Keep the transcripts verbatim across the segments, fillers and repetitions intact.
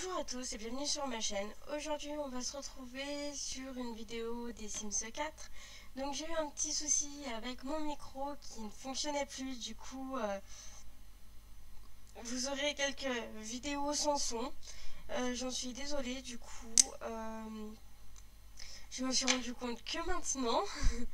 Bonjour à tous et bienvenue sur ma chaîne. Aujourd'hui on va se retrouver sur une vidéo des Sims quatre. Donc j'ai eu un petit souci avec mon micro qui ne fonctionnait plus, du coup euh, vous aurez quelques vidéos sans son. Euh, J'en suis désolée, du coup euh, je me suis rendu compte que maintenant,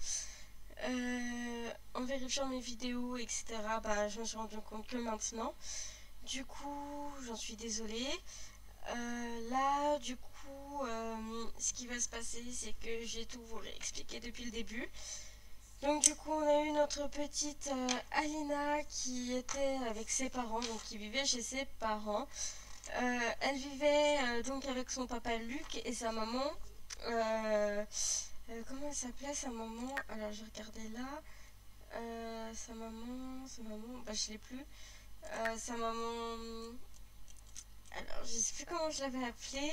euh, en vérifiant mes vidéos etc, bah, je me suis rendu compte que maintenant. Du coup j'en suis désolée. Euh, là, du coup, euh, ce qui va se passer, c'est que j'ai tout vous réexpliqué depuis le début. Donc, du coup, on a eu notre petite euh, Alina qui était avec ses parents, donc qui vivait chez ses parents. Euh, elle vivait euh, donc avec son papa Luc et sa maman. Euh, euh, comment elle s'appelait sa maman? Alors, j'ai regardé là. Euh, sa maman, sa maman, bah je l'ai plus. Euh, sa maman. Alors, je sais plus comment je l'avais appelée.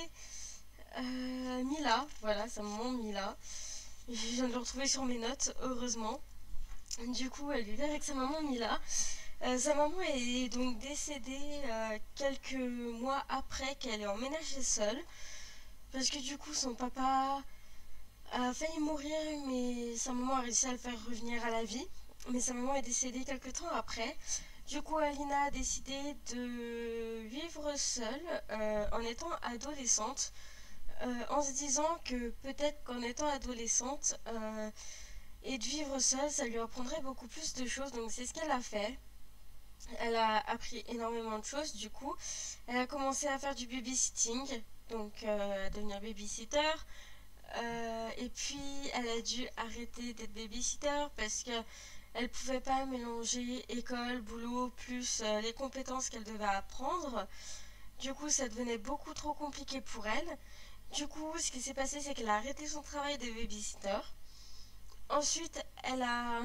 Euh, Mila, voilà, sa maman Mila. Je viens de le retrouver sur mes notes, heureusement. Du coup, elle vivait avec sa maman Mila. Euh, sa maman est donc décédée euh, quelques mois après qu'elle ait emménagé seule. Parce que du coup, son papa a failli mourir, mais sa maman a réussi à le faire revenir à la vie. Mais sa maman est décédée quelques temps après. Du coup, Alina a décidé de vivre seule euh, en étant adolescente. Euh, en se disant que peut-être qu'en étant adolescente euh, et de vivre seule, ça lui apprendrait beaucoup plus de choses. Donc c'est ce qu'elle a fait. Elle a appris énormément de choses. Du coup, elle a commencé à faire du babysitting, donc euh, à devenir babysitter. Euh, et puis, elle a dû arrêter d'être babysitter parce que elle pouvait pas mélanger école, boulot, plus euh, les compétences qu'elle devait apprendre. Du coup, ça devenait beaucoup trop compliqué pour elle. Du coup, ce qui s'est passé, c'est qu'elle a arrêté son travail de babysitter. Ensuite, elle a,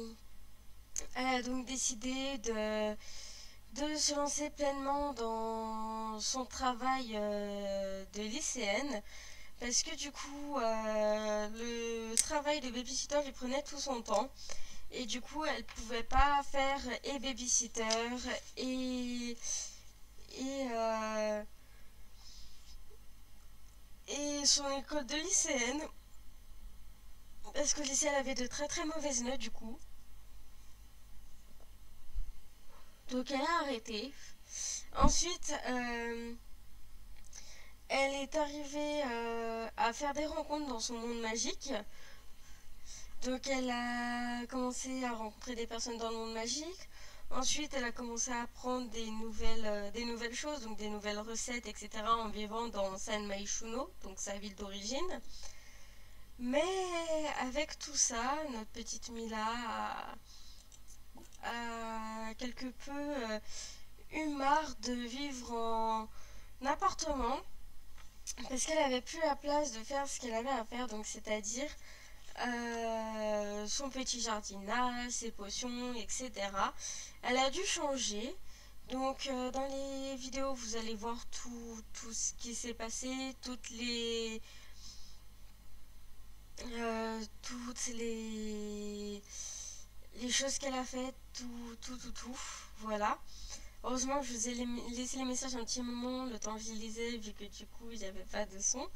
elle a donc décidé de, de se lancer pleinement dans son travail euh, de lycéenne. Parce que du coup, euh, le travail de babysitter lui prenait tout son temps. Et du coup, elle pouvait pas faire et babysitter et... et euh, et son école de lycéenne. Parce que le lycée, elle avait de très très mauvaises notes du coup. Donc elle a arrêté. Ensuite, euh, elle est arrivée euh, à faire des rencontres dans son monde magique. Donc elle a commencé à rencontrer des personnes dans le monde magique. Ensuite, elle a commencé à apprendre des nouvelles, euh, des nouvelles choses, donc des nouvelles recettes, et cetera en vivant dans San Maishuno, donc sa ville d'origine. Mais avec tout ça, notre petite Mila a, a quelque peu euh, eu marre de vivre en appartement parce qu'elle avait plus la place de faire ce qu'elle avait à faire, donc c'est-à-dire euh, son petit jardinage, ses potions, et cetera. Elle a dû changer. Donc euh, dans les vidéos, vous allez voir tout, tout ce qui s'est passé, toutes les euh, toutes les les choses qu'elle a faites, tout, tout, tout, tout. Voilà. Heureusement, je vous ai laissé les messages un petit moment, le temps que je les lisais, vu que du coup, il n'y avait pas de son.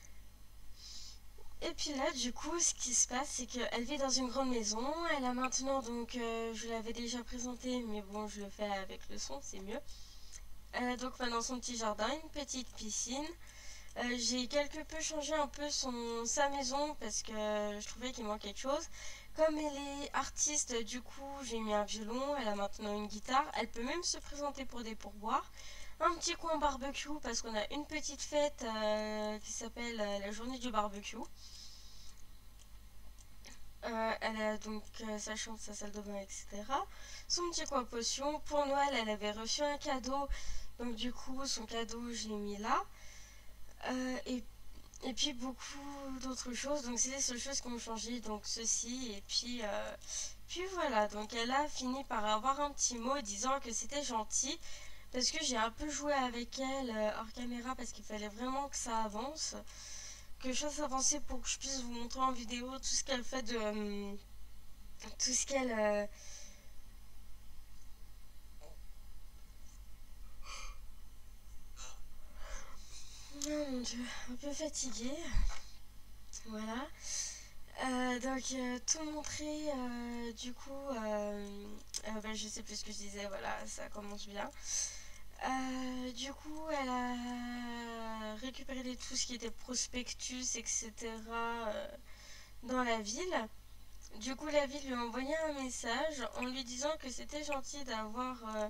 Et puis là, du coup, ce qui se passe, c'est qu'elle vit dans une grande maison. Elle a maintenant, donc, euh, je l'avais déjà présenté, mais bon, je le fais avec le son, c'est mieux. Elle a donc maintenant son petit jardin, une petite piscine. Euh, j'ai quelque peu changé un peu son, sa maison parce que je trouvais qu'il manquait de choses. Comme elle est artiste, du coup, j'ai mis un violon, elle a maintenant une guitare. Elle peut même se présenter pour des pourboires. Un petit coin barbecue parce qu'on a une petite fête euh, qui s'appelle euh, la journée du barbecue. Euh, elle a donc euh, sa chambre, sa salle de bain, et cetera. Son petit coin potion. Pour Noël, elle avait reçu un cadeau. Donc du coup, son cadeau, je l'ai mis là. Euh, et, et puis beaucoup d'autres choses. Donc c'est les seules choses qui ont changé. Donc ceci. Et puis, euh, puis voilà. Donc elle a fini par avoir un petit mot disant que c'était gentil. Parce que j'ai un peu joué avec elle euh, hors caméra. Parce qu'il fallait vraiment que ça avance. Que je fasse avancer pour que je puisse vous montrer en vidéo tout ce qu'elle fait de... Euh, tout ce qu'elle... Euh, Dieu, un peu fatiguée. Voilà. Euh, donc euh, tout montrer, euh, du coup, euh, euh, bah, je sais plus ce que je disais, voilà, ça commence bien. Euh, du coup, elle a récupéré tout ce qui était prospectus, et cetera euh, dans la ville. Du coup, la ville lui a envoyé un message en lui disant que c'était gentil d'avoir... Euh...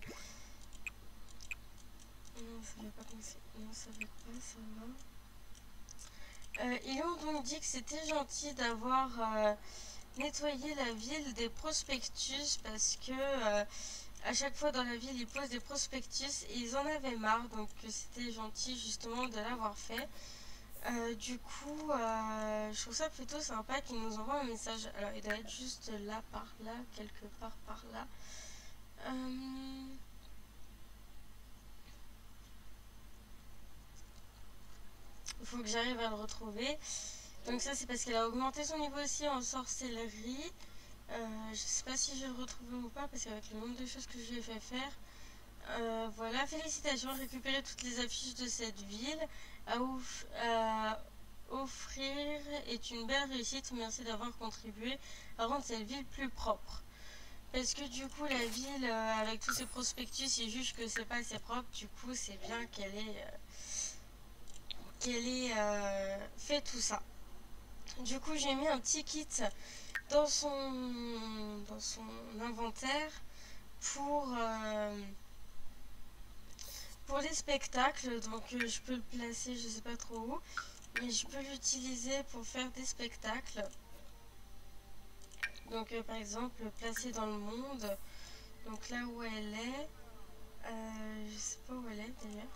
Non, ça veut pas commencer. Non, ça veut pas, ça va. Euh, ils lui ont donc dit que c'était gentil d'avoir euh, nettoyé la ville des prospectus parce que euh, à chaque fois dans la ville ils posent des prospectus et ils en avaient marre, donc c'était gentil justement de l'avoir fait. Euh, du coup, euh, je trouve ça plutôt sympa qu'ils nous envoient un message. Alors, il doit être juste là, par là, quelque part par là. Euh... Il faut que j'arrive à le retrouver. Donc ça, c'est parce qu'elle a augmenté son niveau aussi en sorcellerie. Euh, je sais pas si je vais le retrouver ou pas, parce qu'avec le nombre de choses que je lui ai fait faire. Euh, voilà, félicitations, récupérer toutes les affiches de cette ville. À, ouf, à offrir est une belle réussite. Merci d'avoir contribué à rendre cette ville plus propre. Parce que du coup, la ville, euh, avec tous ses prospectus, ils jugent que c'est pas assez propre. Du coup, c'est bien qu'elle ait, euh, qu'elle ait euh, fait tout ça. Du coup, j'ai mis un petit kit dans son, dans son inventaire pour, euh, pour les spectacles. Donc, euh, je peux le placer, je sais pas trop où, mais je peux l'utiliser pour faire des spectacles. Donc, euh, par exemple, placer dans le monde. Donc, là où elle est, euh, je sais pas où elle est d'ailleurs.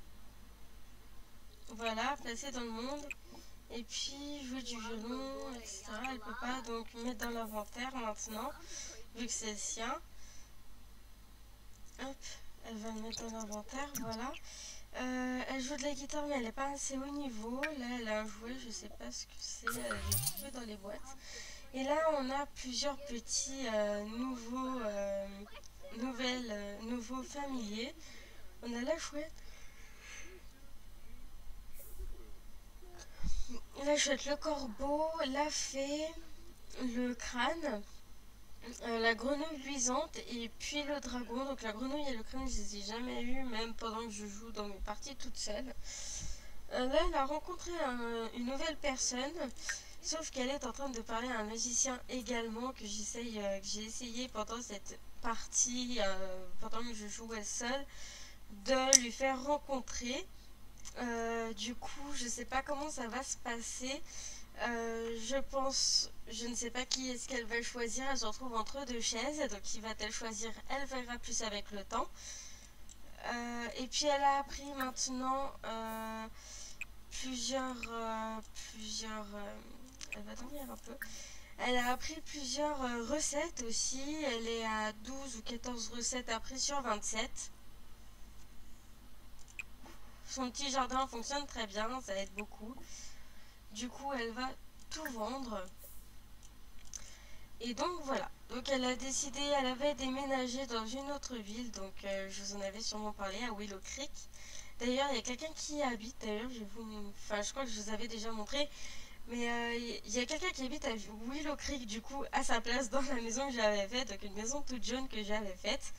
Voilà, placer dans le monde. Et puis, jouer du violon, et cetera. Elle peut pas donc mettre dans l'inventaire maintenant, vu que c'est le sien. Hop, elle va le mettre dans l'inventaire, voilà. Euh, elle joue de la guitare, mais elle n'est pas assez haut niveau. Là, elle a un jouet, je sais pas ce que c'est. Elle l'a trouvé dans les boîtes. Et là, on a plusieurs petits euh, nouveaux, euh, nouvelles, euh, nouveaux familiers. On a la chouette. La chouette, le corbeau, la fée, le crâne, euh, la grenouille luisante et puis le dragon. Donc la grenouille et le crâne, je les ai jamais eus, même pendant que je joue dans mes parties toute seule. Euh, là, elle a rencontré un, une nouvelle personne. Sauf qu'elle est en train de parler à un magicien également que j'essaye, euh, que j'ai essayé pendant cette partie, euh, pendant que je jouais seule, de lui faire rencontrer. Euh, du coup, je sais pas comment ça va se passer. Euh, je pense, je ne sais pas qui est-ce qu'elle va choisir. Elle se retrouve entre deux chaises, donc qui va-t-elle choisir? Elle verra plus avec le temps. Euh, et puis elle a appris maintenant euh, plusieurs, euh, plusieurs. Euh, elle va dormir un peu. Elle a appris plusieurs euh, recettes aussi. Elle est à douze ou quatorze recettes apprises sur vingt-sept. Son petit jardin fonctionne très bien, ça aide beaucoup. Du coup, elle va tout vendre. Et donc voilà. Donc elle a décidé, elle avait déménagé dans une autre ville. Donc euh, je vous en avais sûrement parlé, à Willow Creek. D'ailleurs, il y a quelqu'un qui y habite. D'ailleurs, je vous, enfin, je crois que je vous avais déjà montré. Mais euh, il y a quelqu'un qui habite à Willow Creek, du coup, à sa place dans la maison que j'avais faite. Donc une maison toute jaune que j'avais faite.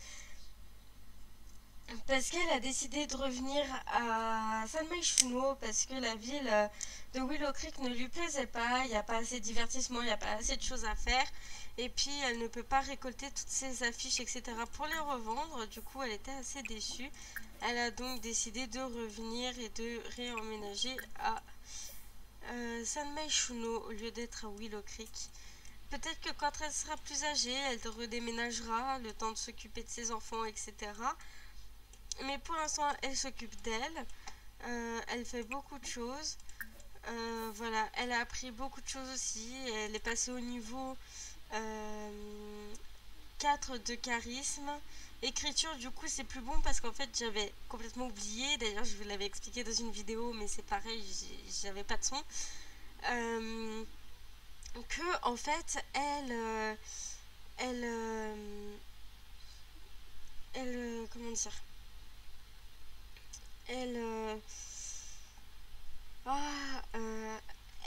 Parce qu'elle a décidé de revenir à San Myshuno parce que la ville de Willow Creek ne lui plaisait pas, il n'y a pas assez de divertissement, il n'y a pas assez de choses à faire. Et puis elle ne peut pas récolter toutes ses affiches, et cetera pour les revendre. Du coup, elle était assez déçue. Elle a donc décidé de revenir et de réemménager à euh, San Myshuno au lieu d'être à Willow Creek. Peut-être que quand elle sera plus âgée, elle redéménagera, le temps de s'occuper de ses enfants, et cetera. Mais pour l'instant, elle s'occupe d'elle. Euh, elle fait beaucoup de choses. Euh, voilà, elle a appris beaucoup de choses aussi. Elle est passée au niveau euh, quatre de charisme. Écriture, du coup, c'est plus bon parce qu'en fait, j'avais complètement oublié. D'ailleurs, je vous l'avais expliqué dans une vidéo, mais c'est pareil, j'avais pas de son. Euh, que, en fait, elle... Euh, elle... Euh, elle... Euh, comment dire elle, euh,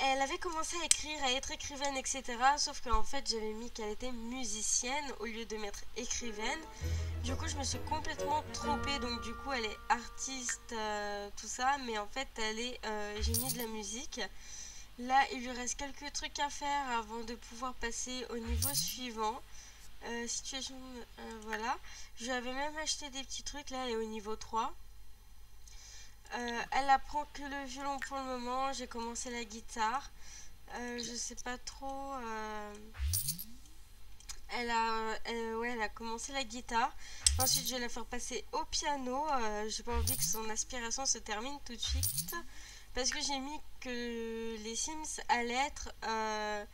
elle avait commencé à écrire, à être écrivaine, et cetera. Sauf qu'en fait, j'avais mis qu'elle était musicienne au lieu de mettre écrivaine. Du coup, je me suis complètement trompée. Donc, du coup, elle est artiste, euh, tout ça. Mais en fait, elle est euh, génie de la musique. Là, il lui reste quelques trucs à faire avant de pouvoir passer au niveau suivant. Euh, situation, euh, voilà. Je lui avais même acheté des petits trucs. Là, elle est au niveau trois. Euh, elle apprend que le violon pour le moment. J'ai commencé la guitare. Euh, je sais pas trop. Euh... Elle a, elle, ouais, elle a commencé la guitare. Ensuite, je vais la faire passer au piano. Euh, j'ai pas envie que son aspiration se termine tout de suite. Parce que j'ai mis que les Sims allaient être euh,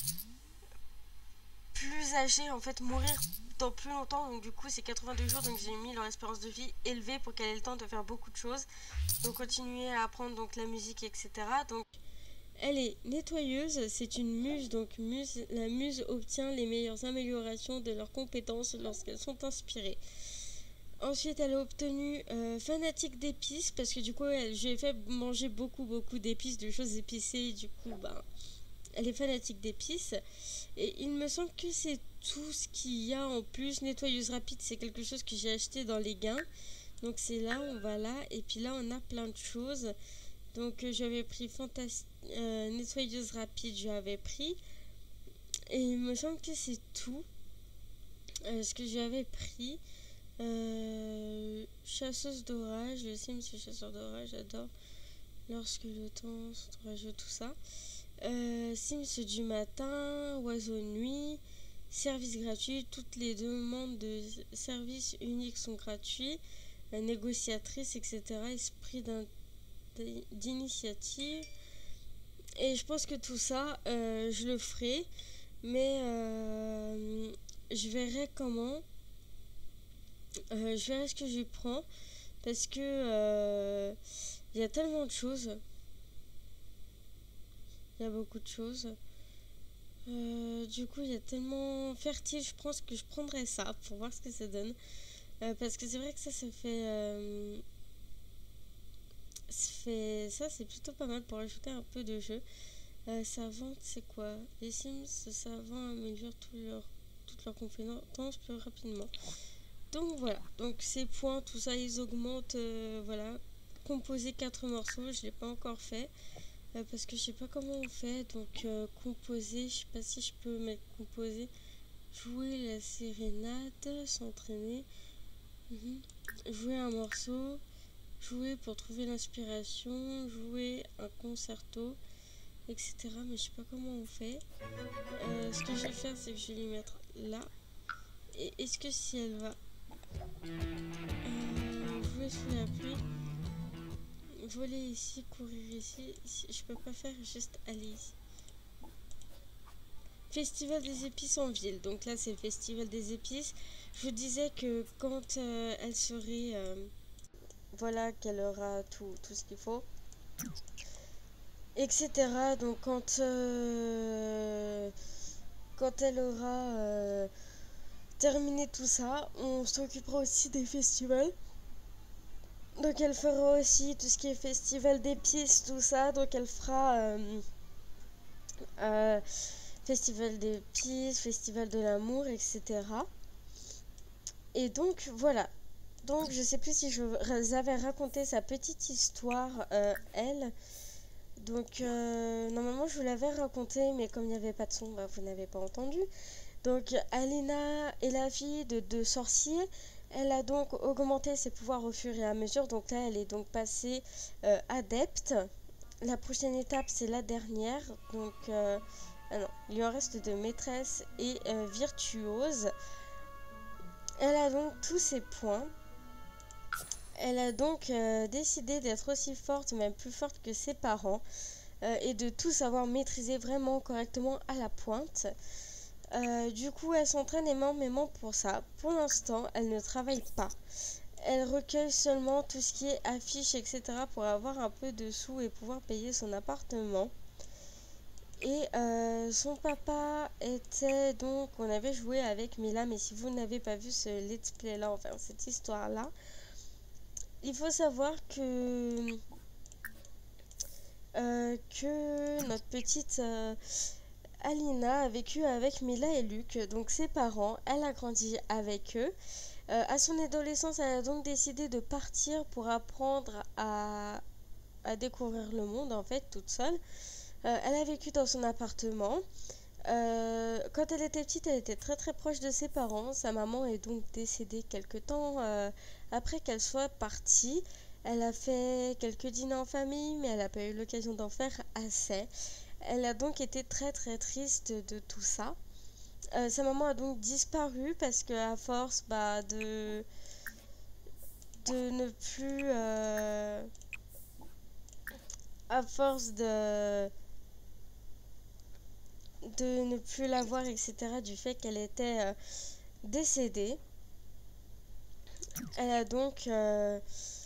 plus âgés, en fait, mourir dans plus longtemps. Donc, du coup, c'est quatre-vingt-deux jours. Donc, j'ai mis leur espérance de vie élevée pour qu'elle ait le temps de faire beaucoup de choses. Donc, continuer à apprendre donc, la musique, et cetera. Donc, elle est nettoyeuse, c'est une muse, donc muse, la muse obtient les meilleures améliorations de leurs compétences lorsqu'elles sont inspirées. Ensuite, elle a obtenu euh, fanatique d'épices, parce que du coup, elle, je lui ai fait manger beaucoup, beaucoup d'épices, de choses épicées, et du coup, ben, elle est fanatique d'épices. Et il me semble que c'est tout ce qu'il y a en plus. Nettoyeuse rapide, c'est quelque chose que j'ai acheté dans les gains. Donc c'est là, on va là, et puis là, on a plein de choses. Donc euh, j'avais pris fantastique. Euh, nettoyeuse rapide, j'avais pris. Et il me semble que c'est tout euh, ce que j'avais pris. Euh, chasseuse d'orage, le Sims c'est chasseur d'orage, j'adore. Lorsque le temps sont orageux, tout ça. Euh, Sims du matin, oiseau de nuit, service gratuit. Toutes les demandes de services uniques sont gratuits. La négociatrice, et cetera. Esprit d'initiative. Et je pense que tout ça, euh, je le ferai. Mais euh, je verrai comment. Euh, je verrai ce que je prends. Parce que euh, il y a tellement de choses. Il y a beaucoup de choses. Euh, du coup, il y a tellement fertile. Je pense que je prendrai ça pour voir ce que ça donne. Euh, parce que c'est vrai que ça, ça fait... Euh, ça, fait ça, c'est plutôt pas mal pour ajouter un peu de jeu. Euh, sa vente, c'est quoi? Les Sims savants améliorent tout leur, toutes leurs compétences plus rapidement. Donc voilà, donc ces points, tout ça, ils augmentent. Euh, voilà, composer quatre morceaux, je l'ai pas encore fait euh, parce que je sais pas comment on fait. Donc euh, composer, je sais pas si je peux mettre composer, jouer la sérénade, s'entraîner, mm-hmm. Jouer un morceau, jouer pour trouver l'inspiration, jouer un concerto, et cetera. Mais je sais pas comment on fait. Euh, ce que je vais faire, c'est que je vais lui mettre là. Et est-ce que si elle va euh, jouer sous la pluie, voler ici, courir ici, je peux pas faire juste aller ici. Festival des épices en ville. Donc là, c'est le festival des épices. Je vous disais que quand euh, elle serait... Euh, voilà, qu'elle aura tout, tout ce qu'il faut. Etc. Donc quand... Euh, quand elle aura... Euh, terminé tout ça, on s'occupera aussi des festivals. Donc elle fera aussi tout ce qui est festival d'épices, tout ça. Donc elle fera euh, euh, festival d'épices, festival de l'amour, et cetera. Et donc voilà. Donc je sais plus si je vous avais raconté sa petite histoire, euh, elle. Donc euh, normalement je vous l'avais raconté, mais comme il n'y avait pas de son, bah, vous n'avez pas entendu. Donc Alina est la fille de deux sorciers. Elle a donc augmenté ses pouvoirs au fur et à mesure. Donc là, elle est donc passée euh, adepte. La prochaine étape, c'est la dernière. Donc, euh, ah non, il lui en reste de maîtresse et euh, virtuose. Elle a donc tous ses points. Elle a donc euh, décidé d'être aussi forte, même plus forte que ses parents. Euh, et de tout savoir maîtriser vraiment correctement à la pointe. Euh, du coup, elle s'entraîne énormément pour ça. Pour l'instant, elle ne travaille pas. Elle recueille seulement tout ce qui est affiches, et cetera pour avoir un peu de sous et pouvoir payer son appartement. Et euh, son papa était donc... On avait joué avec Mila, mais si vous n'avez pas vu ce let's play là, enfin cette histoire là, il faut savoir que... euh, que notre petite euh, Alina a vécu avec Mila et Luc, donc ses parents. Elle a grandi avec eux. Euh, à son adolescence, elle a donc décidé de partir pour apprendre à, à découvrir le monde, en fait, toute seule. Euh, elle a vécu dans son appartement. Euh, quand elle était petite, elle était très très proche de ses parents. Sa maman est donc décédée quelque temps euh, après qu'elle soit partie. Elle a fait quelques dîners en famille, mais elle n'a pas eu l'occasion d'en faire assez. Elle a donc été très très triste de tout ça. Euh, sa maman a donc disparu parce que à force bah, de de ne plus euh, à force de de ne plus la voir, et cetera, du fait qu'elle était euh, décédée, elle a donc euh,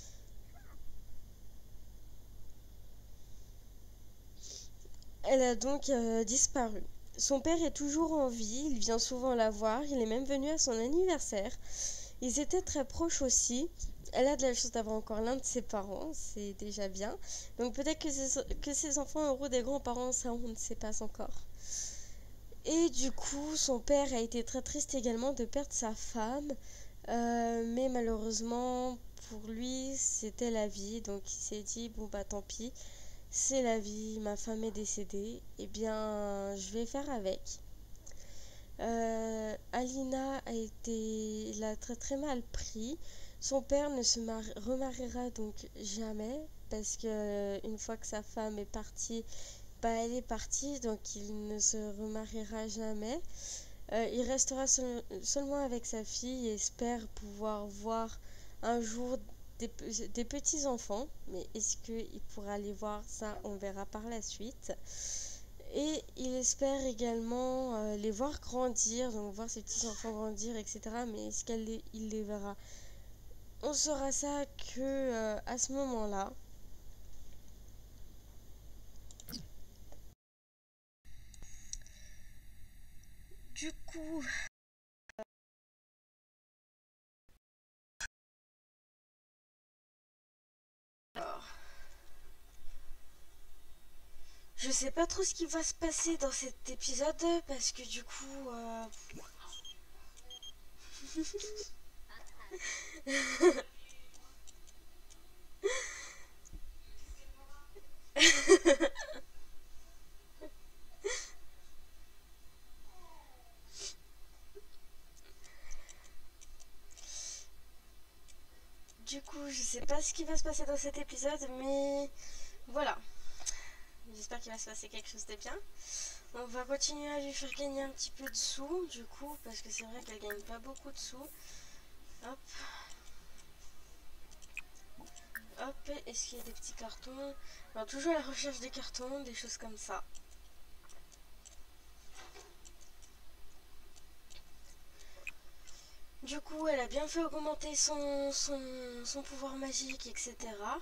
elle a donc euh, disparu. Son père est toujours en vie, il vient souvent la voir, il est même venu à son anniversaire. Ils étaient très proches aussi. Elle a de la chance d'avoir encore l'un de ses parents, c'est déjà bien. Donc peut-être que ses, que ses enfants auront des grands-parents, ça on ne sait pas encore. Et du coup, son père a été très triste également de perdre sa femme. Euh, mais malheureusement, pour lui, c'était la vie. Donc il s'est dit, bon bah tant pis, c'est la vie, ma femme est décédée. Eh bien, je vais faire avec. Euh, Alina a été, l'a très très mal pris. Son père ne se mari- remariera donc jamais parce que une fois que sa femme est partie, bah elle est partie, donc il ne se remariera jamais. Euh, il restera seul- seulement avec sa fille et espère pouvoir voir un jour des, des petits-enfants. Mais est-ce qu'il pourra les voir? Ça, on verra par la suite. Et il espère également euh, les voir grandir, donc voir ses petits-enfants grandir, et cetera. Mais est-ce qu'il les, il les verra? On saura ça que euh, à ce moment-là. Du coup, alors, je sais pas trop ce qui va se passer dans cet épisode parce que du coup, euh... du coup, je sais pas ce qui va se passer dans cet épisode, mais voilà. J'espère qu'il va se passer quelque chose de bien. On va continuer à lui faire gagner un petit peu de sous, du coup, parce que c'est vrai qu'elle gagne pas beaucoup de sous. Hop. Hop, est-ce qu'il y a des petits cartons? Alors, toujours à la recherche des cartons, des choses comme ça. Du coup, elle a bien fait augmenter son, son, son pouvoir magique, et cetera.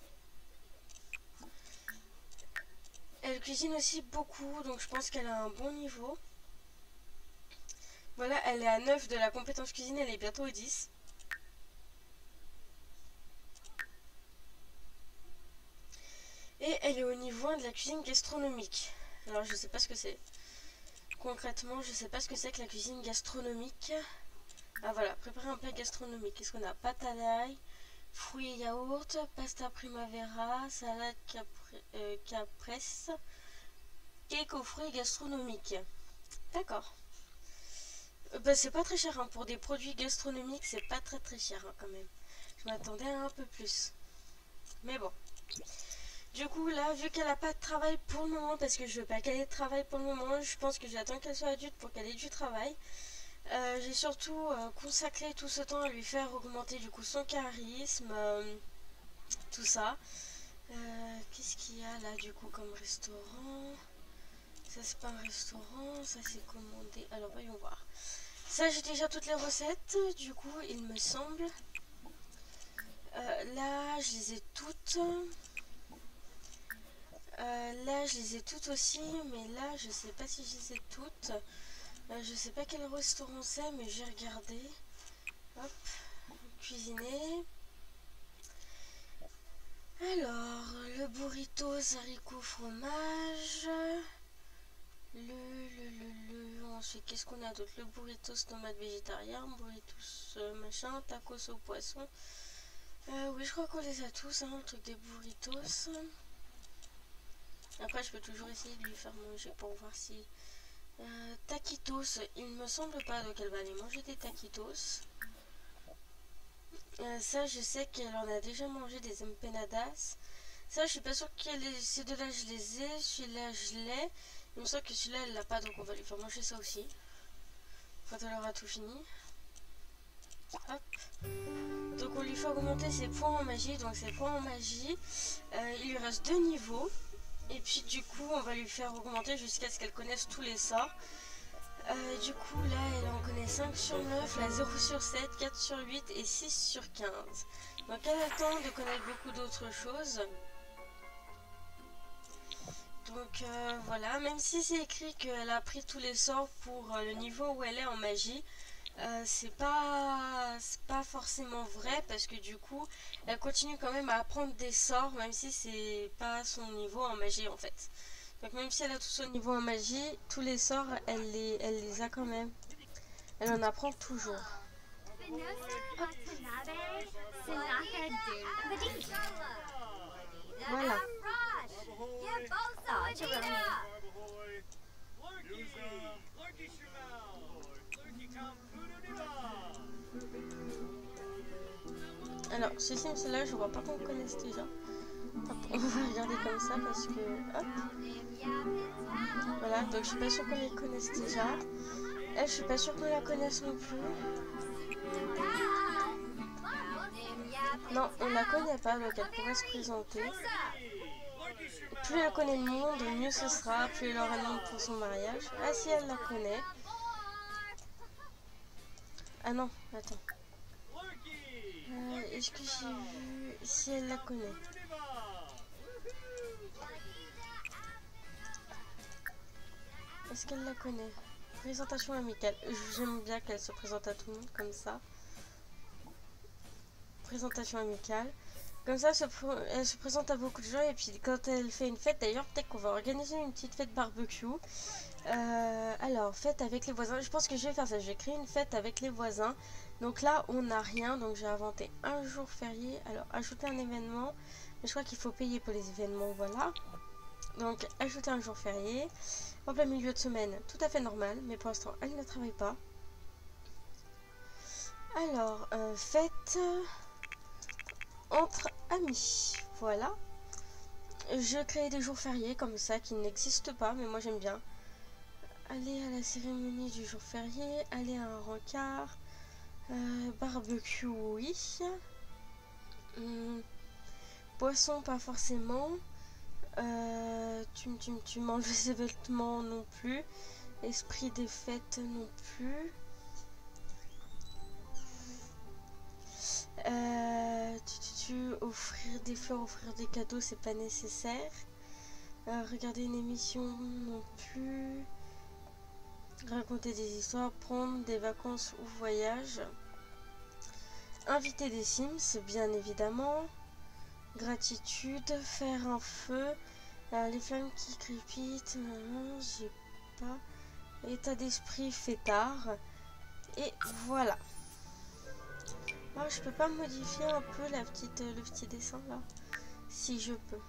Elle cuisine aussi beaucoup, donc je pense qu'elle a un bon niveau. Voilà, elle est à neuf de la compétence cuisine, elle est bientôt au dix. Et elle est au niveau un de la cuisine gastronomique. Alors, je sais pas ce que c'est. Concrètement, je sais pas ce que c'est que la cuisine gastronomique. Ah voilà, préparer un plat gastronomique. Qu'est-ce qu'on a? Pâte à l'ail, fruits et yaourt, pasta primavera, salade capre euh, caprese, cake aux fruits gastronomiques. D'accord. Euh, bah, c'est pas très cher, hein. Pour des produits gastronomiques, c'est pas très très cher, hein, quand même. Je m'attendais à un peu plus. Mais bon. Du coup, là, vu qu'elle a pas de travail pour le moment, parce que je veux pas qu'elle ait de travail pour le moment, je pense que j'attends qu'elle soit adulte pour qu'elle ait du travail. Euh, j'ai surtout euh, consacré tout ce temps à lui faire augmenter du coup son charisme, euh, tout ça. Euh, Qu'est-ce qu'il y a là du coup comme restaurant? Ça c'est pas un restaurant, ça c'est commandé. Alors voyons voir. Ça j'ai déjà toutes les recettes, du coup il me semble. Euh, là je les ai toutes. Euh, là je les ai toutes aussi, mais là je sais pas si je les ai toutes. Euh, je sais pas quel restaurant c'est, mais j'ai regardé. Hop, cuisiner. Alors, le burritos haricot fromage. Le, le, le, le. Ensuite, qu'est-ce qu'on a d'autre? Le burritos tomate végétarien, burritos euh, machin, tacos au poisson. Euh, oui, je crois qu'on les a tous, hein, le truc des burritos. Après, je peux toujours essayer de lui faire manger pour voir si... Euh, taquitos, il me semble pas, donc elle va aller manger des taquitos. Euh, ça, je sais qu'elle en a déjà mangé des empanadas. Ça, je suis pas sûre que les... ces deux-là, je les ai. Celui-là, je l'ai. Il me semble que celui-là, elle l'a pas, donc on va lui faire manger ça aussi. Quand elle aura tout fini. Hop. Donc on lui fait augmenter ses points en magie. Donc ses points en magie, euh, il lui reste deux niveaux. Et puis du coup, on va lui faire augmenter jusqu'à ce qu'elle connaisse tous les sorts. Euh, du coup, là, elle en connaît cinq sur neuf, la zéro sur sept, quatre sur huit et six sur quinze. Donc elle attend de connaître beaucoup d'autres choses. Donc euh, voilà, même si c'est écrit qu'elle a appris tous les sorts pour euh, le niveau où elle est en magie, euh, c'est pas, c'est pas forcément vrai parce que du coup, elle continue quand même à apprendre des sorts même si c'est pas son niveau en magie en fait. Donc même si elle a tout son niveau en magie, tous les sorts, elle les, elle les a quand même. Elle en apprend toujours. Voilà. Alors, ce Sims là, je vois pas qu'on connaisse déjà. Hop, on va regarder comme ça parce que... Hop. Voilà, donc je suis pas sûre qu'on les connaisse déjà. Elle, je suis pas sûre qu'on la connaisse non plus. Non, on la connaît pas, donc elle pourrait se présenter. Plus elle connaît le monde, mieux ce sera. Plus elle aura le monde pour son mariage. Ah, si elle la connaît. Ah non, attends. Euh, Est-ce que j'ai vu si elle la connaît? Est-ce qu'elle la connaît? Présentation amicale. J'aime bien qu'elle se présente à tout le monde comme ça. Présentation amicale. Comme ça, elle se présente à beaucoup de gens. Et puis quand elle fait une fête, d'ailleurs, peut-être qu'on va organiser une petite fête barbecue. Euh, alors, fête avec les voisins. Je pense que je vais faire ça. Je vais créer une fête avec les voisins. Donc là, on n'a rien. Donc j'ai inventé un jour férié. Alors, ajouter un événement. Mais je crois qu'il faut payer pour les événements. Voilà. Donc, ajouter un jour férié. En plein milieu de semaine, tout à fait normal. Mais pour l'instant, elle ne travaille pas. Alors, euh, fête entre amis. Voilà. Je crée des jours fériés comme ça qui n'existent pas. Mais moi, j'aime bien. Aller à la cérémonie du jour férié, aller à un rencard, euh, barbecue, oui. Hum, poisson, pas forcément. Euh, tu, tu, tu m'enlèves ses vêtements non plus. Esprit des fêtes non plus. Euh, tu, tu, tu, offrir des fleurs, offrir des cadeaux, c'est pas nécessaire. Euh, regarder une émission non plus. Raconter des histoires, prendre des vacances ou voyages. Inviter des Sims, bien évidemment. Gratitude, faire un feu. Euh, les flammes qui crépitent, non, j'ai pas. État d'esprit fêtard. Et voilà. Oh, je peux pas modifier un peu la petite, le petit dessin là? Si je peux.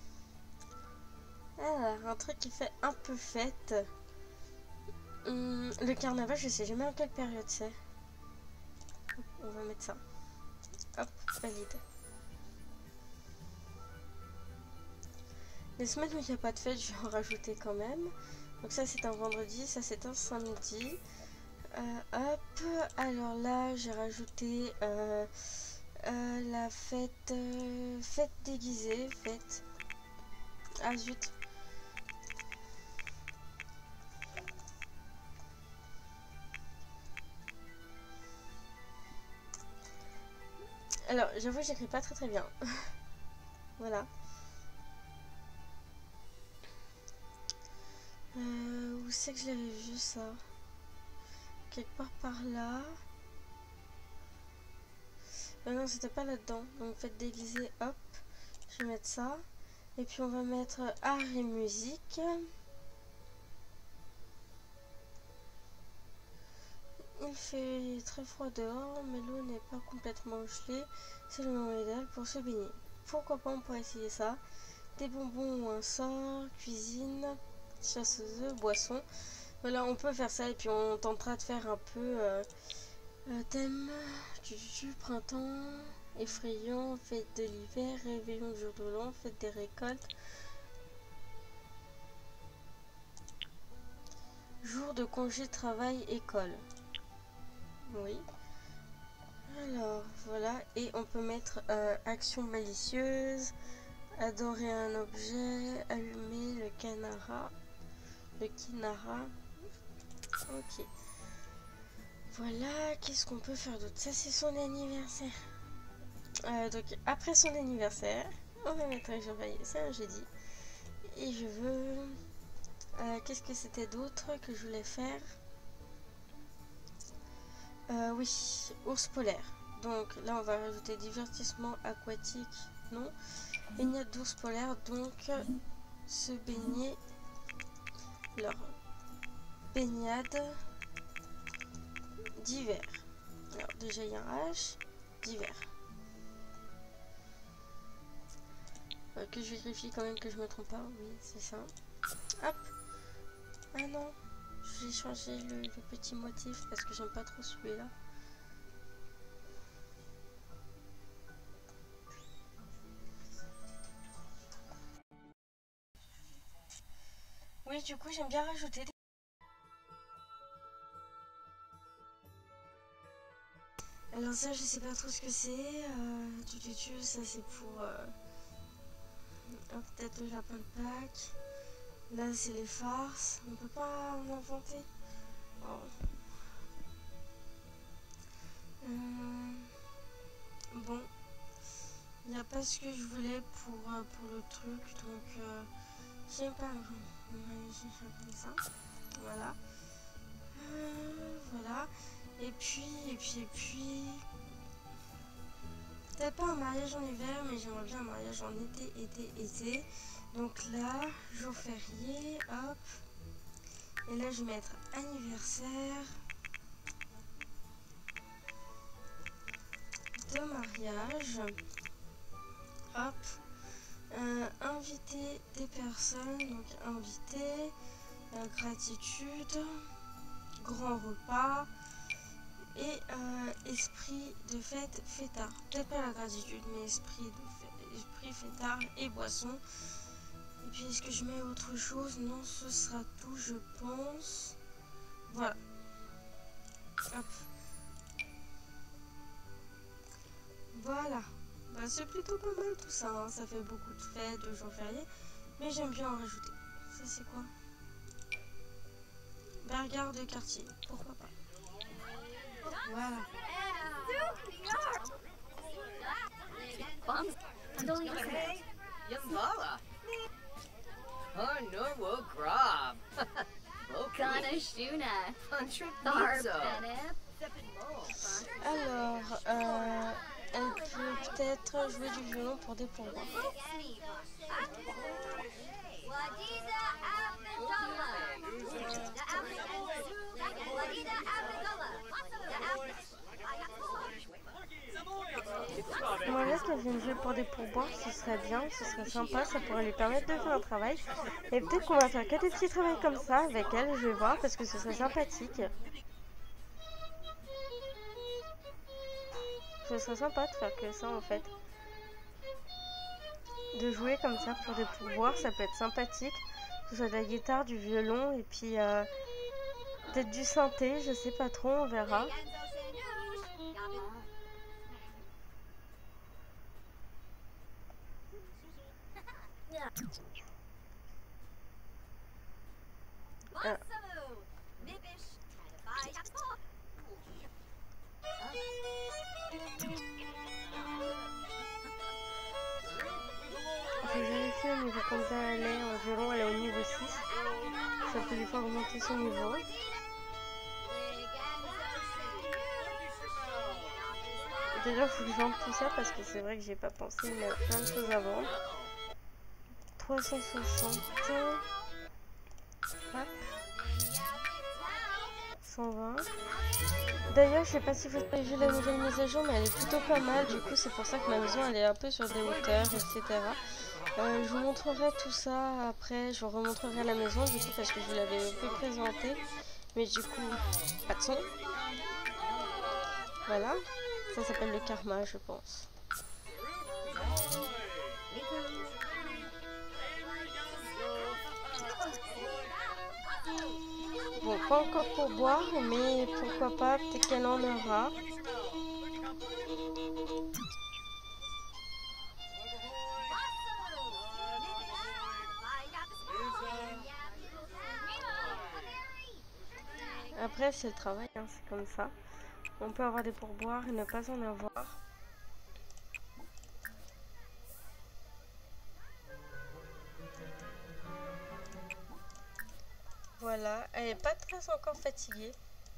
Ah, un truc qui fait un peu fête. Hum, le carnaval, je sais jamais en quelle période c'est. On va mettre ça. Hop, valide. Les semaines où il n'y a pas de fête, je vais en rajouter quand même. Donc ça c'est un vendredi, ça c'est un samedi. Euh, hop, alors là j'ai rajouté euh, euh, la fête, euh, fête déguisée, fête. Ah zut. Alors j'avoue j'écris pas très très bien. Voilà. Euh, où c'est que je l'avais vu ça? Quelque part par là. Euh, non, c'était pas là-dedans. Donc faites déguiser, hop. Je vais mettre ça. Et puis on va mettre art et musique. Il fait très froid dehors, mais l'eau n'est pas complètement gelée. C'est le moment idéal pour se baigner. Pourquoi pas, on pourrait essayer ça. Des bonbons ou un sort, cuisine, chasse aux œufs, boisson. Voilà, on peut faire ça et puis on tentera de faire un peu euh, euh, thème du, du printemps, effrayant, fête de l'hiver, réveillon du jour de l'an, fête des récoltes, jour de congé, travail, école. Oui. Alors, voilà. Et on peut mettre euh, action malicieuse, adorer un objet, allumer le canara, le kinara. Ok. Voilà, qu'est-ce qu'on peut faire d'autre? Ça, c'est son anniversaire. Euh, donc, après son anniversaire, on va mettre un jour férié. C'est un jeudi. Et je veux... Euh, qu'est-ce que c'était d'autre que je voulais faire? euh, Oui, ours polaire. Donc là, on va rajouter divertissement aquatique. Non. Baignade d'ours polaire. Donc, se baigner. Alors, baignade d'hiver. Alors, déjà, il y a un H. D'hiver. Euh, que je vérifie quand même que je me trompe pas. Oui, c'est ça. Hop. Ah non. J'ai changé le, le petit motif parce que j'aime pas trop celui-là. Oui, du coup, j'aime bien rajouter des... Alors ça, je sais pas trop ce que c'est. Euh, du tutu, ça c'est pour... Euh... peut-être le lapin de Pâques. Là, c'est les farces. On peut pas en inventer. Oh. Euh... Bon. Il n'y a pas ce que je voulais pour, euh, pour le truc. Donc, euh, j'ai pas... On va faire comme ça. Voilà. Euh, voilà. Et puis, et puis, et puis... Peut-être pas un mariage en hiver, mais j'aimerais bien un mariage en été, été, été. Donc là, jour férié, hop. Et là, je vais mettre anniversaire de mariage. Hop. Euh, inviter des personnes, donc inviter, euh, gratitude, grand repas. Et euh, esprit de fête, fêtard. Peut-être pas la gratitude, mais esprit de fête, esprit fêtard et boisson. Et puis est-ce que je mets autre chose? Non, ce sera tout, je pense. Voilà. Hop. Voilà. Bah, c'est plutôt pas mal tout ça. Hein. Ça fait beaucoup de fêtes, de jours fériés. Mais j'aime bien en rajouter. Ça c'est quoi? Burger de quartier. Pourquoi pas? Voilà. Alors, euh, elle peut peut-être jouer du violon pour des pourboires. Moi, là, qu'elle vienne jouer pour des pourboires, ce serait bien, ce serait sympa, ça pourrait lui permettre de faire un travail. Et peut-être qu'on va faire que des petits travails comme ça avec elle, je vais voir, parce que ce serait sympathique. Ce serait sympa de faire que ça, en fait. De jouer comme ça pour des pourboires, ça peut être sympathique. Que ce soit de la guitare, du violon, et puis euh, peut-être du synthé, je sais pas trop, on verra. Ah. Je vais vérifier au niveau combien elle est en violon, elle est au niveau six. Ça peut lui faire augmenter son niveau. Déjà, il faut que je vende tout ça parce que c'est vrai que j'ai pas pensé, il y a plein de choses à vendre. trois cent soixante. Hop. cent vingt. D'ailleurs, je sais pas si vous avez vu la nouvelle mise à jour, mais elle est plutôt pas mal. Du coup, c'est pour ça que ma maison elle est un peu sur des hauteurs, et cetera. Euh, je vous montrerai tout ça après. Je vous remontrerai la maison du coup parce que je vous l'avais un peu présenté, mais du coup, pas de son. Voilà, ça s'appelle le karma, je pense. Bon, pas encore pour boire, mais pourquoi pas, peut-être qu'elle en aura. Après, c'est le travail, hein, c'est comme ça. On peut avoir des pourboires et ne pas en avoir. Voilà, elle n'est pas très encore fatiguée.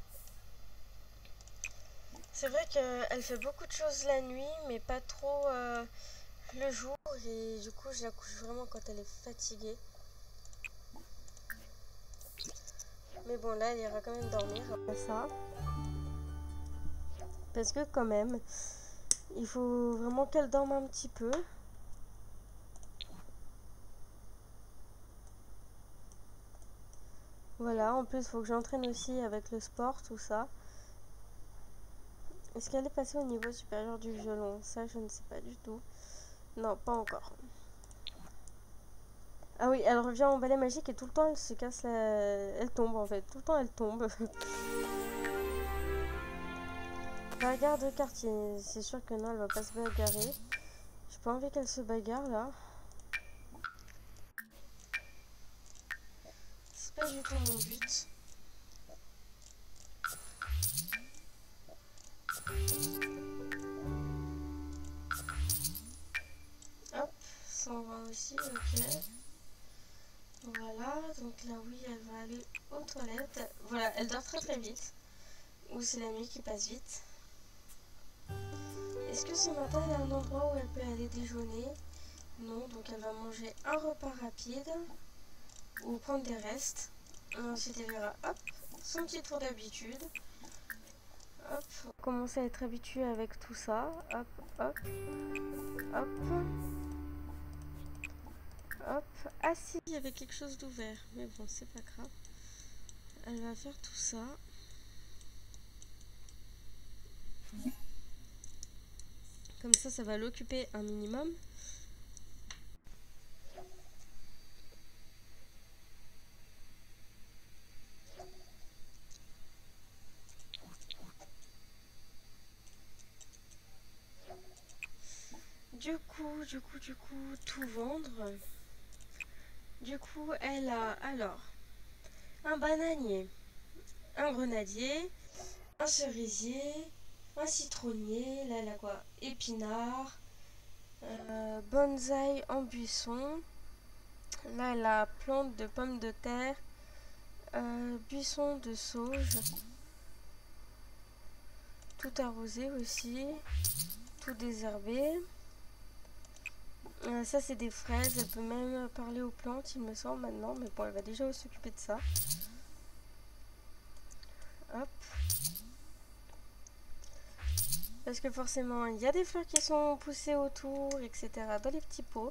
C'est vrai qu'elle fait beaucoup de choses la nuit, mais pas trop euh, le jour. Et du coup, je la couche vraiment quand elle est fatiguée. Mais bon, là, elle ira quand même dormir après ça. Parce que quand même, il faut vraiment qu'elle dorme un petit peu. Voilà, en plus, il faut que j'entraîne aussi avec le sport, tout ça. Est-ce qu'elle est passée au niveau supérieur du violon? Ça, je ne sais pas du tout. Non, pas encore. Ah oui, elle revient en balai magique et tout le temps, elle se casse la... Elle tombe, en fait. Tout le temps, elle tombe. Bagarre de quartier. C'est sûr que non, elle va pas se bagarrer. J'ai pas envie qu'elle se bagarre, là. C'est pas du tout mon but. Hop, cent vingt aussi, ok. Voilà, donc là oui, elle va aller aux toilettes. Voilà, elle dort très très vite. Ou c'est la nuit qui passe vite. Est-ce que ce matin, il y a un endroit où elle peut aller déjeuner? Non, donc elle va manger un repas rapide. Ou prendre des restes. Et ensuite, elle verra, hop, son petit tour d'habitude. Hop, on va commencer à être habitué avec tout ça. Hop, hop, hop. Hop. Ah si, il y avait quelque chose d'ouvert. Mais bon, c'est pas grave. Elle va faire tout ça. Comme ça, ça va l'occuper un minimum. Du coup, du coup, du coup, tout vendre. Du coup, elle a alors un bananier, un grenadier, un cerisier, un citronnier, là elle a quoi? Épinard, euh, bonsaï en buisson. Là elle a plante de pommes de terre, euh, buisson de sauge, tout arrosé aussi, tout désherbé. Euh, ça c'est des fraises, elle peut même parler aux plantes il me semble maintenant, mais bon elle va déjà s'occuper de ça. Hop. Parce que forcément il y a des fleurs qui sont poussées autour, et cetera dans les petits pots.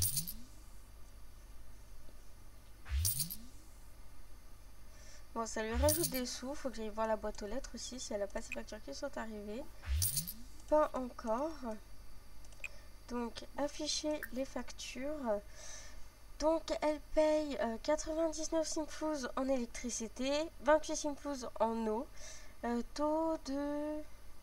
Bon, ça lui rajoute des sous, faut que j'aille voir la boîte aux lettres aussi si elle n'a pas ses factures qui sont arrivées. Pas encore. Donc afficher les factures. Donc elle paye euh, quatre-vingt-dix-neuf simflouz en électricité, vingt-huit simflouz en eau, euh, taux de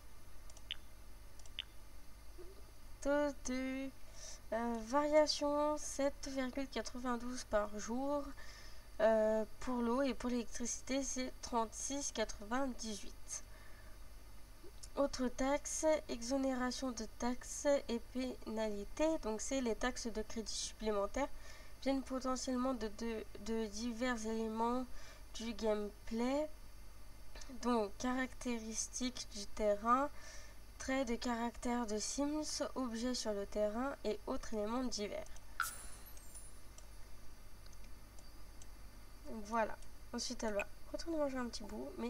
taux de euh, variation sept virgule quatre-vingt-douze par jour euh, pour l'eau, et pour l'électricité c'est trente-six virgule quatre-vingt-dix-huit. Autres taxes, exonération de taxes et pénalités, donc c'est les taxes de crédit supplémentaires, viennent potentiellement de, de, de divers éléments du gameplay, donc caractéristiques du terrain, traits de caractère de Sims, objets sur le terrain et autres éléments divers. Voilà. Ensuite, elle va retourner manger un petit bout, mais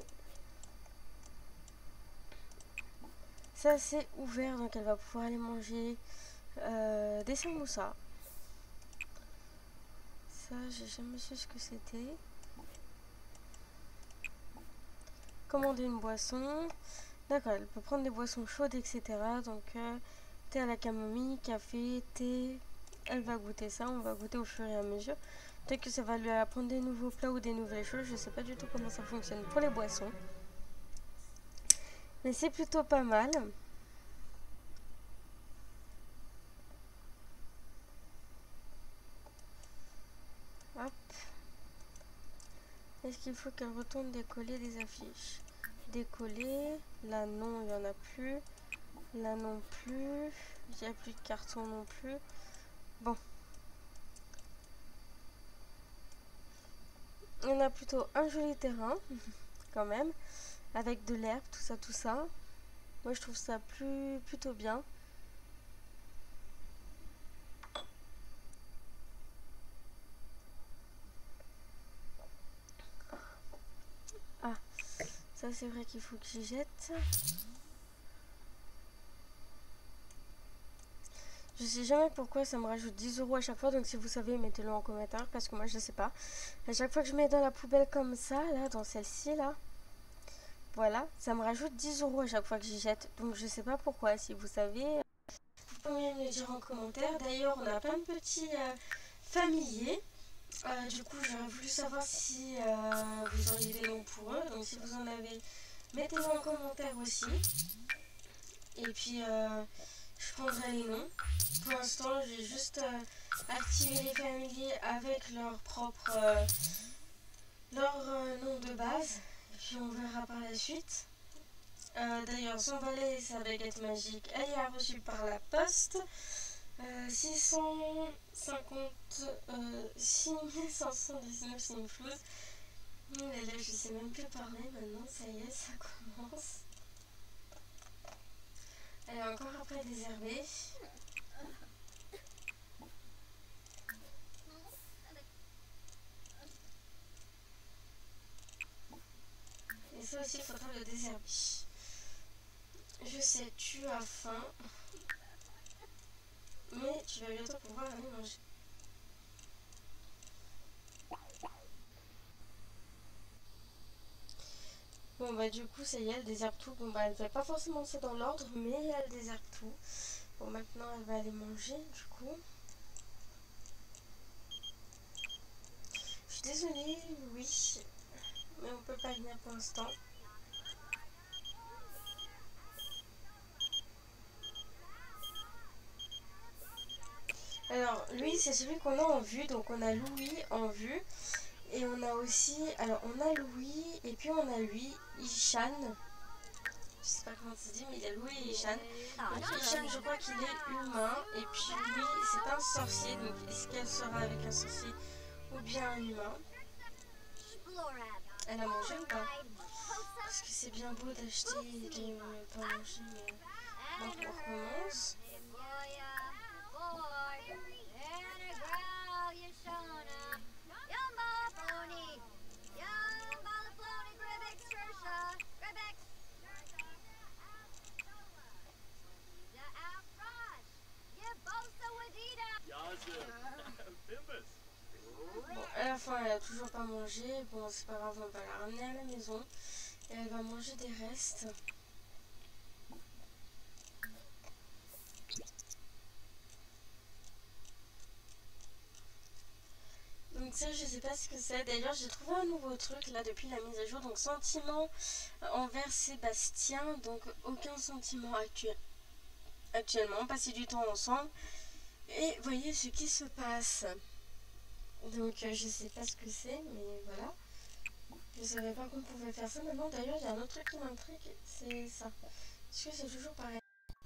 ça c'est ouvert, donc elle va pouvoir aller manger euh, des samoussas. Ça, j'ai jamais su ce que c'était. Commander une boisson. D'accord, elle peut prendre des boissons chaudes, et cetera. Donc, euh, thé à la camomille, café, thé. Elle va goûter ça, on va goûter au fur et à mesure. Peut-être que ça va lui apprendre des nouveaux plats ou des nouvelles choses. Je sais pas du tout comment ça fonctionne pour les boissons. Mais c'est plutôt pas mal. Hop. Est-ce qu'il faut qu'elle retourne décoller des affiches? Décoller. Là, non, il n'y en a plus. Là, non plus. Il n'y a plus de carton non plus. Bon. On a plutôt un joli terrain, quand même. Avec de l'herbe, tout ça, tout ça. Moi, je trouve ça plus, plutôt bien. Ah, ça c'est vrai qu'il faut que j'y jette. Je sais jamais pourquoi ça me rajoute dix euros à chaque fois, donc si vous savez, mettez-le en commentaire, parce que moi je sais pas. À chaque fois que je mets dans la poubelle comme ça, là, dans celle-ci, là, voilà, ça me rajoute dix euros à chaque fois que j'y jette. Donc je sais pas pourquoi, si vous savez, vous pouvez me le dire en commentaire. D'ailleurs, on a plein de petits euh, familiers. Euh, du coup, j'aurais voulu savoir si euh, vous auriez des noms pour eux. Donc si vous en avez, mettez-le en commentaire aussi. Et puis, euh, je prendrai les noms. Pour l'instant, j'ai juste euh, activé les familiers avec leur propre euh, leur euh, nom de base. Et puis, on verra par la suite. Euh, D'ailleurs, son balai et sa baguette magique, elle est reçue par la poste. Euh, six cent cinquante-six mille cinq cent dix-neuf Simflouz. Oh là là, je sais même plus parler maintenant, ça y est, ça commence. Elle est encore après désherbée. Et ça aussi, il faudra le désherber. Je sais, tu as faim. Mais tu vas bientôt pouvoir aller manger. Bon bah du coup ça y est, elle désherbe tout. Bon bah elle fait pas forcément ça dans l'ordre, mais elle désherbe tout. Bon maintenant elle va aller manger du coup. Je suis désolée, oui, mais on peut pas venir pour l'instant. Alors lui c'est celui qu'on a en vue, donc on a Louis en vue. Et on a aussi, alors on a Louis et puis on a lui, Ishan. Je sais pas comment ça se dit, mais il y a Louis et Ishan. Donc Ishan, je crois qu'il est humain. Et puis lui, c'est un sorcier. Donc est-ce qu'elle sera avec un sorcier ou bien un humain? Elle a mangé ou pas? Parce que c'est bien beau d'acheter et de pas manger. Mais donc on recommence. Bon, à la fin, elle a toujours pas mangé. Bon, c'est pas grave, on va la ramener à la maison. Et elle va manger des restes. Donc ça, je sais pas ce que c'est. D'ailleurs, j'ai trouvé un nouveau truc là depuis la mise à jour. Donc sentiment envers Sébastien. Donc aucun sentiment actuel. Actuellement, passer du temps ensemble. Et voyez ce qui se passe. Donc euh, je sais pas ce que c'est, mais voilà. Je savais pas qu'on pouvait faire ça. Maintenant d'ailleurs, il y a un autre truc qui m'intrigue, c'est ça. Est-ce que c'est toujours pareil?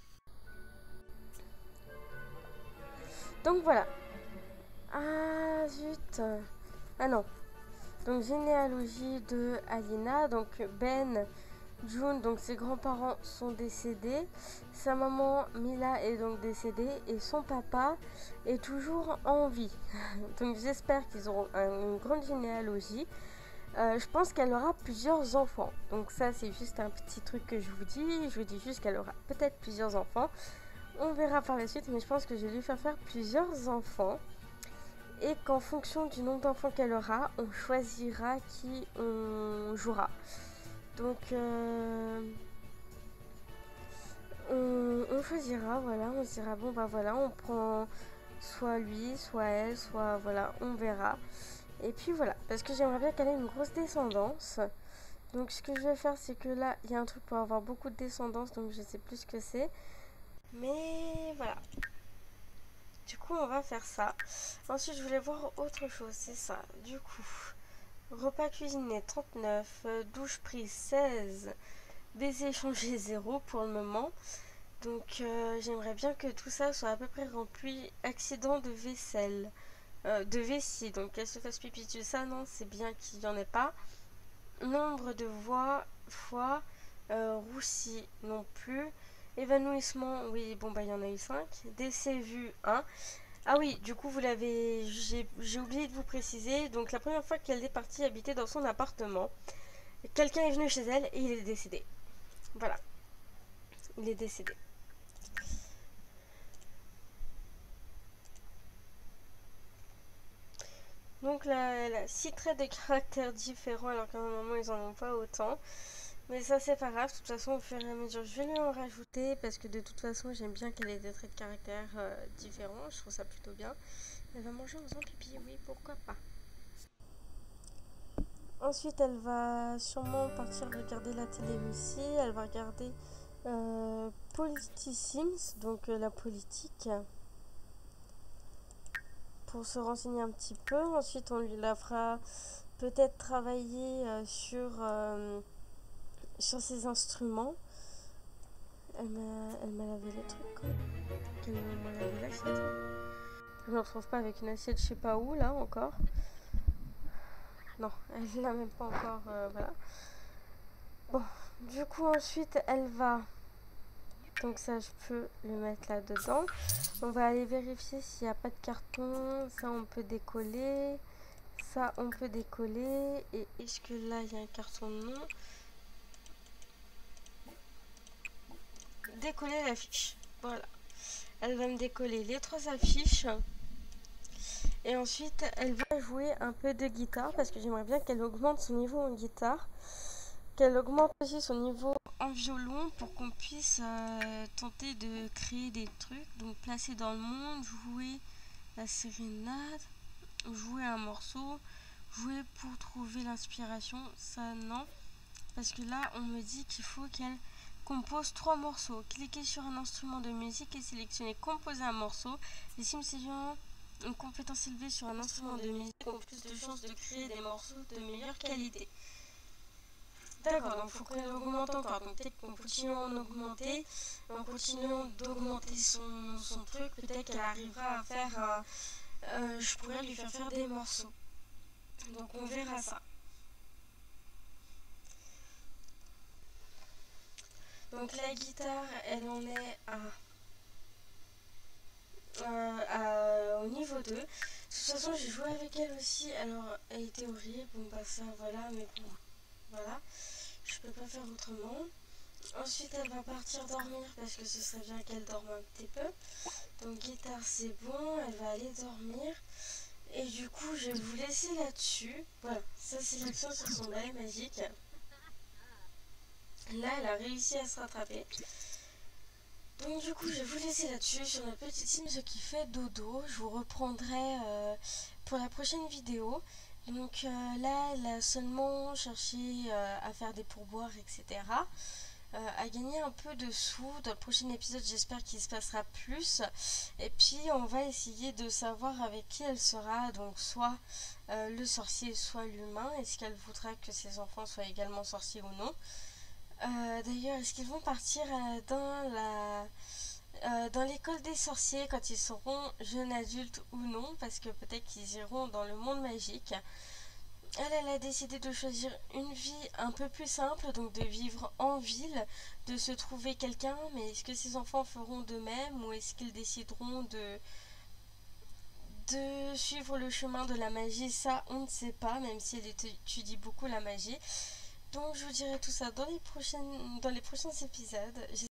Donc voilà. Ah zut. Ah non. Donc généalogie de Alina. Donc Ben, June, donc ses grands-parents sont décédés, sa maman Mila est donc décédée et son papa est toujours en vie. Donc j'espère qu'ils auront une grande généalogie. Euh, je pense qu'elle aura plusieurs enfants. Donc ça c'est juste un petit truc que je vous dis. Je vous dis juste qu'elle aura peut-être plusieurs enfants. On verra par la suite, mais je pense que je vais lui faire faire plusieurs enfants. Et qu'en fonction du nombre d'enfants qu'elle aura, on choisira qui on jouera. Donc euh, on, on choisira, voilà, on se dira bon bah voilà, on prend soit lui, soit elle, soit voilà, on verra. Et puis voilà, parce que j'aimerais bien qu'elle ait une grosse descendance. Donc ce que je vais faire, c'est que là, il y a un truc pour avoir beaucoup de descendance, donc je sais plus ce que c'est. Mais voilà. Du coup, on va faire ça. Ensuite, je voulais voir autre chose, c'est ça. Du coup, repas cuisiné trente-neuf, douche prise seize, baiser échangé zéro pour le moment. Donc euh, j'aimerais bien que tout ça soit à peu près rempli. Accident de vaisselle, euh, de vessie, donc qu'elle se fasse pipi dessus, ça non, c'est bien qu'il n'y en ait pas. Nombre de voix, fois, euh, roussi non plus. Évanouissement, oui, bon bah il y en a eu cinq. Décès vu un. Ah oui, du coup vous l'avez, j'ai oublié de vous préciser, donc la première fois qu'elle est partie habiter dans son appartement, quelqu'un est venu chez elle et il est décédé. Voilà, il est décédé. Donc là, elle a six traits de caractère différents alors qu'à un moment ils en ont pas autant. Mais ça c'est pas grave, de toute façon au fur et à mesure je vais lui en rajouter parce que de toute façon j'aime bien qu'elle ait des traits de caractère euh, différents, je trouve ça plutôt bien. Elle va manger en faisant pipi, oui pourquoi pas. Ensuite elle va sûrement partir regarder la télé aussi, elle va regarder euh, Politicims, donc euh, la politique, pour se renseigner un petit peu. Ensuite on lui la fera peut-être travailler euh, sur... Euh, sur ses instruments. Elle m'a lavé les trucs quand même. Elle m'a lavé l'assiette. Je ne me retrouve pas avec une assiette je sais pas où là encore. Non, elle l'a même pas encore. Euh, voilà. Bon, du coup ensuite elle va. Donc ça je peux le mettre là dedans. On va aller vérifier s'il n'y a pas de carton. Ça on peut décoller. Ça on peut décoller. Et est-ce que là il y a un carton? Non. Décoller l'affiche. Voilà. Elle va me décoller les trois affiches. Et ensuite, elle va jouer un peu de guitare parce que j'aimerais bien qu'elle augmente son niveau en guitare. Qu'elle augmente aussi son niveau en violon pour qu'on puisse euh, tenter de créer des trucs. Donc placer dans le monde, jouer la sérénade, jouer un morceau, jouer pour trouver l'inspiration. Ça non. Parce que là, on me dit qu'il faut qu'elle compose trois morceaux. Cliquez sur un instrument de musique et sélectionnez composer un morceau. Les sims ayant une compétence élevée sur un instrument de musique ont plus de chances de créer des morceaux de meilleure qualité. D'accord, donc il faut qu'elle augmente encore. Donc peut-être qu'en continuant d'augmenter, en continuant d'augmenter son, son truc, peut-être qu'elle arrivera à faire... Euh, euh, je pourrais lui faire faire des morceaux. Donc on verra ça. Donc la guitare, elle en est à, euh, à au niveau deux. De toute façon, j'ai joué avec elle aussi. Alors, elle était horrible. Bon, bah ça, voilà. Mais bon, voilà. Je peux pas faire autrement. Ensuite, elle va partir dormir parce que ce serait bien qu'elle dorme un petit peu. Donc, guitare, c'est bon. Elle va aller dormir. Et du coup, je vais vous laisser là-dessus. Voilà. Ça, c'est l'action sur son bail magique. Là, elle a réussi à se rattraper. Donc du coup, je vais vous laisser là-dessus sur notre petite Sims qui fait dodo. Je vous reprendrai euh, pour la prochaine vidéo. Donc euh, là, elle a seulement cherché euh, à faire des pourboires, et cetera. Euh, à gagner un peu de sous. Dans le prochain épisode, j'espère qu'il se passera plus. Et puis, on va essayer de savoir avec qui elle sera. Donc soit euh, le sorcier, soit l'humain. Est-ce qu'elle voudra que ses enfants soient également sorciers ou non? Euh, D'ailleurs, est-ce qu'ils vont partir euh, dans la euh, dans l'école des sorciers quand ils seront jeunes adultes ou non? Parce que peut-être qu'ils iront dans le monde magique. Elle, elle a décidé de choisir une vie un peu plus simple, donc de vivre en ville, de se trouver quelqu'un, mais est-ce que ses enfants feront de même ou est-ce qu'ils décideront de, de suivre le chemin de la magie? Ça, on ne sait pas, même si elle étudie beaucoup la magie. Donc je vous dirai tout ça dans les, prochaines, dans les prochains épisodes.